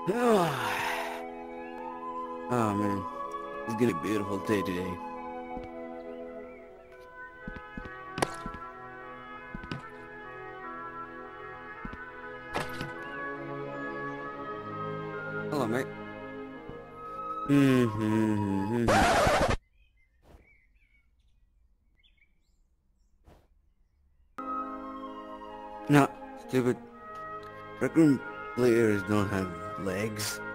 Oh man, it's gonna be a beautiful day today. Hello, mate. No, stupid. Recroom players don't have legs.